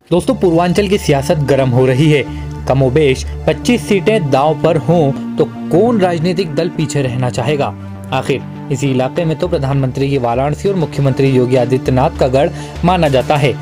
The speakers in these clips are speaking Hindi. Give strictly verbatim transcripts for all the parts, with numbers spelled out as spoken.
दोस्तों, पूर्वांचल की सियासत गर्म हो रही है। कमोबेश पच्चीस सीटें दांव पर हों तो कौन राजनीतिक दल पीछे रहना चाहेगा। आखिर इसी इलाके में तो प्रधानमंत्री की वाराणसी और मुख्यमंत्री योगी आदित्यनाथ का गढ़ माना जाता है।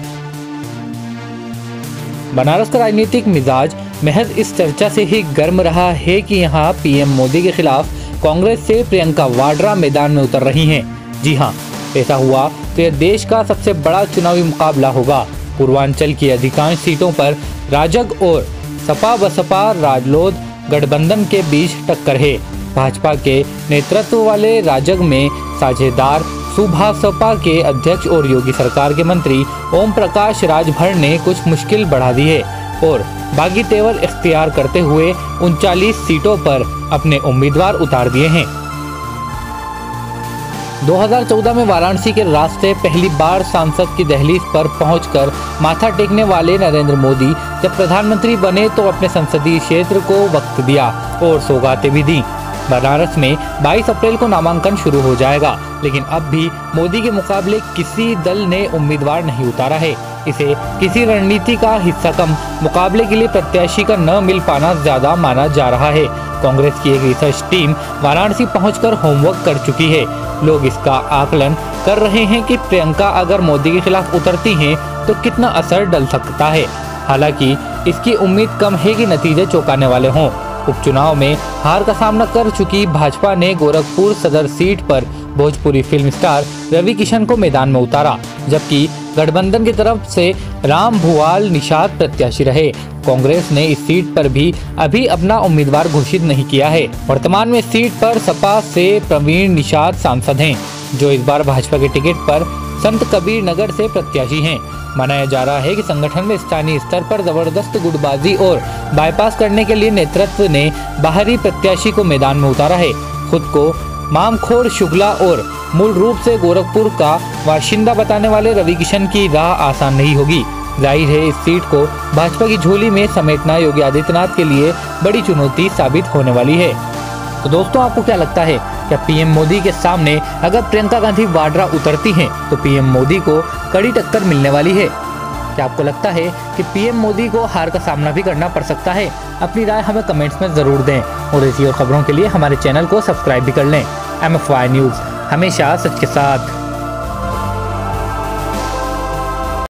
बनारस का राजनीतिक मिजाज महज इस चर्चा से ही गर्म रहा है कि यहाँ पीएम मोदी के खिलाफ कांग्रेस से प्रियंका वाड्रा मैदान में उतर रही हैं। जी हाँ, ऐसा हुआ तो यह देश का सबसे बड़ा चुनावी मुकाबला होगा। पूर्वांचल की अधिकांश सीटों पर राजग और सपा बसपा राजलोद गठबंधन के बीच टक्कर है। भाजपा के नेतृत्व वाले राजग में साझेदार सुभासपा के अध्यक्ष और योगी सरकार के मंत्री ओम प्रकाश राजभर ने कुछ मुश्किल बढ़ा दी है और बागी तेवर इख्तियार करते हुए उनचालीस सीटों पर अपने उम्मीदवार उतार दिए हैं। दो हज़ार चौदह में वाराणसी के रास्ते पहली बार सांसद की दहलीज पर पहुंचकर माथा टेकने वाले नरेंद्र मोदी जब प्रधानमंत्री बने तो अपने संसदीय क्षेत्र को वक्त दिया और सौगातें भी दी। बनारस में बाईस अप्रैल को नामांकन शुरू हो जाएगा, लेकिन अब भी मोदी के मुकाबले किसी दल ने उम्मीदवार नहीं उतारा है। इसे किसी रणनीति का हिस्सा कम मुकाबले के लिए प्रत्याशी का न मिल पाना ज्यादा माना जा रहा है। कांग्रेस की एक रिसर्च टीम वाराणसी पहुंचकर होमवर्क कर चुकी है। लोग इसका आकलन कर रहे हैं कि प्रियंका अगर मोदी के खिलाफ उतरती हैं तो कितना असर डल सकता है। हालांकि इसकी उम्मीद कम है कि नतीजे चौंकाने वाले हों। उपचुनाव में हार का सामना कर चुकी भाजपा ने गोरखपुर सदर सीट पर भोजपुरी फिल्म स्टार रवि किशन को मैदान में उतारा, जबकि गठबंधन की तरफ से राम भुवाल निषाद प्रत्याशी रहे। कांग्रेस ने इस सीट पर भी अभी अपना उम्मीदवार घोषित नहीं किया है। वर्तमान में सीट पर सपा से प्रवीण निषाद सांसद हैं, जो इस बार भाजपा के टिकट पर संत कबीर नगर से प्रत्याशी हैं। मनाया जा रहा है कि संगठन में स्थानीय स्तर पर जबरदस्त गुटबाजी और बाईपास करने के लिए नेतृत्व ने बाहरी प्रत्याशी को मैदान में उतारा है। खुद को मामखोर शुक्ला और मूल रूप से गोरखपुर का बाशिंदा बताने वाले रवि किशन की राह आसान नहीं होगी। जाहिर है इस सीट को भाजपा की झोली में समेटना योगी आदित्यनाथ के लिए बड़ी चुनौती साबित होने वाली है। तो दोस्तों, आपको क्या लगता है, क्या पीएम मोदी के सामने अगर प्रियंका गांधी वाड्रा उतरती हैं तो पीएम मोदी को कड़ी टक्कर मिलने वाली है? क्या आपको लगता है कि पीएम मोदी को हार का सामना भी करना पड़ सकता है? अपनी राय हमें कमेंट्स में जरूर दें और ऐसी और खबरों के लिए हमारे चैनल को सब्सक्राइब भी कर लें। एम एफ वाई न्यूज़, हमेशा सच के साथ।